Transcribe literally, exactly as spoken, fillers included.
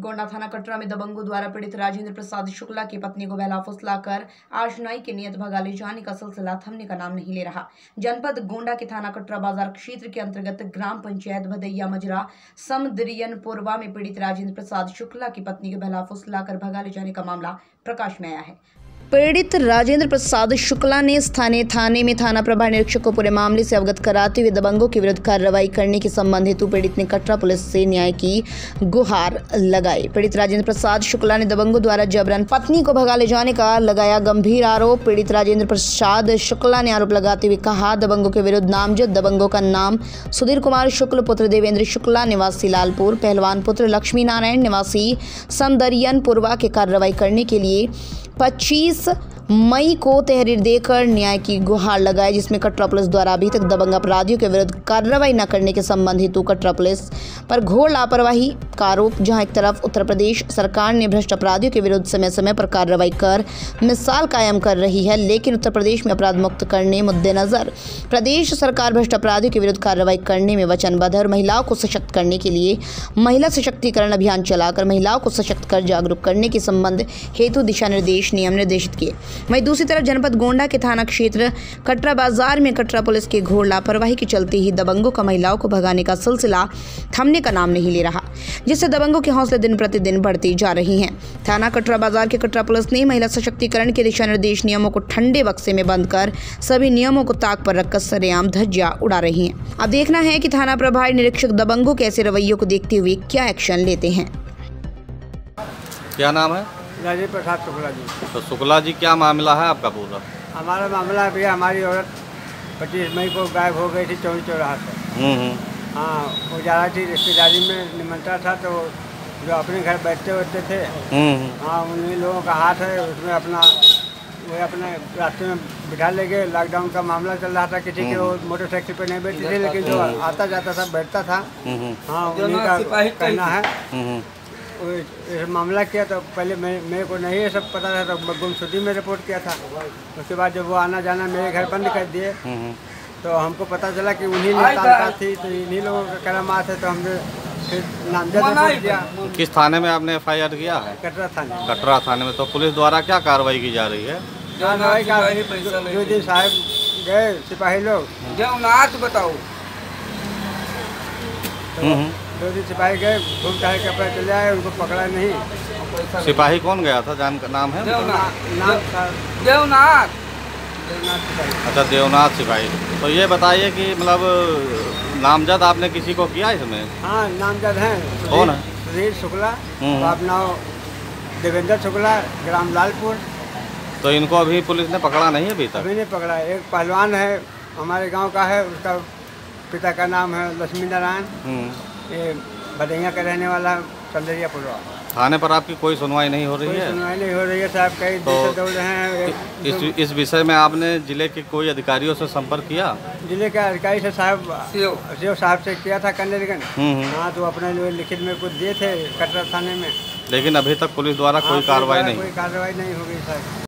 गोंडा थाना कटरा में दबंगों द्वारा पीड़ित राजेंद्र प्रसाद शुक्ला की पत्नी को बहला फुसलाकर आशनाई की नियत भगा ले जाने का सिलसिला थमने का नाम नहीं ले रहा। जनपद गोंडा के थाना कटरा बाजार क्षेत्र के अंतर्गत ग्राम पंचायत भदैया मजरा समदरियनपुरवा में पीड़ित राजेंद्र प्रसाद शुक्ला की पत्नी को बहला फुसलाकर भगा ले जाने का मामला प्रकाश में आया है। पीड़ित राजेंद्र प्रसाद शुक्ला ने स्थानीय थाने में थाना प्रभारी निरीक्षक को पूरे मामले से अवगत कराते हुए दबंगों के विरुद्ध कार्रवाई करने के संबंध हेतु पीड़ित ने कटरा पुलिस से न्याय की गुहार लगाई। पीड़ित राजेंद्र प्रसाद शुक्ला ने दबंगों द्वारा जबरन पत्नी को भगा ले जाने का लगाया गंभीर आरोप। पीड़ित राजेंद्र प्रसाद शुक्ला ने आरोप लगाते हुए कहा, दबंगों के विरुद्ध नामजद दबंगों का नाम सुधीर कुमार शुक्ल पुत्र देवेंद्र शुक्ला निवासी लालपुर, पहलवान पुत्र लक्ष्मी नारायण निवासी समदरियनपुरवा के कार्रवाई करने के लिए पच्चीस मई को तहरीर देकर न्याय की गुहार लगाई, जिसमें कटरा पुलिस द्वारा अभी तक दबंग अपराधियों के विरुद्ध कार्रवाई न करने के संबंध हेतु कटरा पुलिस पर घोर लापरवाही का आरोप। जहां एक तरफ उत्तर प्रदेश सरकार ने भ्रष्ट अपराधियों के विरुद्ध समय समय पर कार्रवाई कर मिसाल कायम कर रही है, लेकिन उत्तर प्रदेश में अपराध मुक्त करने मद्देनजर प्रदेश सरकार भ्रष्ट अपराधियों के विरुद्ध कार्रवाई करने में वचनबद्ध है और महिलाओं को सशक्त करने के लिए महिला सशक्तिकरण अभियान चलाकर महिलाओं को सशक्त कर जागरूक करने के संबंध हेतु दिशा निर्देश नियम निर्देशित किए। वहीं दूसरी तरफ जनपद गोंडा के थाना क्षेत्र कटरा बाजार में कटरा पुलिस के घोर लापरवाही के चलते ही दबंगों का महिलाओं को भगाने का सिलसिला थमने का नाम नहीं ले रहा, जिससे दबंगों के हौसले दिन प्रतिदिन बढ़ती जा रही हैं। थाना कटरा बाजार के कटरा पुलिस ने महिला सशक्तिकरण के दिशा निर्देश नियमों को ठंडे बक्से में बंद कर सभी नियमों को ताक पर रखकर सरेआम धज्जियां उड़ा रही हैं। अब देखना है कि थाना प्रभारी निरीक्षक दबंगों के ऐसे रवैयों को देखते हुए क्या एक्शन लेते हैं। क्या नाम है? राजेंद्र प्रसाद शुक्ला जी। तो शुक्ला जी, क्या मामला है आपका पूरा? हमारा मामला है भैया, हमारी औरत पच्चीस मई को गायब हो गई थी चौरी चौराहा से। हाँ, वो जा रही थी रिश्तेदारी में, निमंत्रण था, तो जो अपने घर बैठते बैठते थे, हाँ, उन्हीं लोगों का हाथ है उसमें, अपना वो अपने रास्ते में बिठा ले गए। लॉकडाउन का मामला चल रहा था, किसी के वो मोटरसाइकिल पे नहीं बैठते थे, लेकिन जो आता जाता था बैठता था, हाँ, उन्हीं का कहना है। मामला किया तो पहले मैं मेरे को नहीं ये सब पता था, तो गुमशुदगी में रिपोर्ट किया था। उसके बाद जब वो आना जाना मेरे घर बंद कर दिए, तो हमको पता चला कि उन्हीं ने तालका थी, तो इन्हीं लोगों का करामात है, तो हमने फिर नामजद रिपोर्ट किया। किस थाने में आपने एफ आई आर किया है? कटरा थाने। कटरा थाने में। तो पुलिस द्वारा क्या कार्रवाई की जा रही है? जो दिन साहब गए सिपाही लोग, बताओ, दो दिन सिपाही गए, घूम टहल के अपना चले आए, उनको पकड़ा नहीं। सिपाही कौन गया था? जान का नाम है? देवनाथ। अच्छा, देवनाथ सिपाही। तो ये बताइए कि मतलब नामजद आपने किसी को किया इसमें? हाँ, नामजद हैं। कौन है? सुधीर शुक्ला, अपना देवेंद्र शुक्ला, ग्राम लालपुर। तो इनको अभी पुलिस ने पकड़ा नहीं अभी तक? अभी नहीं पकड़ा। एक पहलवान है हमारे गाँव का है, उसका पिता का नाम है लक्ष्मी नारायण, ये भदैया का रहने वाला समदरियनपुरवा। थाने पर आपकी कोई सुनवाई नहीं हो रही है? सुनवाई नहीं हो रही है साहब, कई दिन से दौड़ रहे हैं। इस इस विषय में आपने जिले के कोई अधिकारियों से संपर्क किया? जिले के अधिकारी से साहब सीओ साहब से किया था कन्यागंज। हाँ, तो अपने लिए लिखित में कुछ दिए थे कटरा थाने में, लेकिन अभी तक पुलिस द्वारा कोई कार्रवाई नहीं कोई कार्रवाई नहीं हो गई साहब।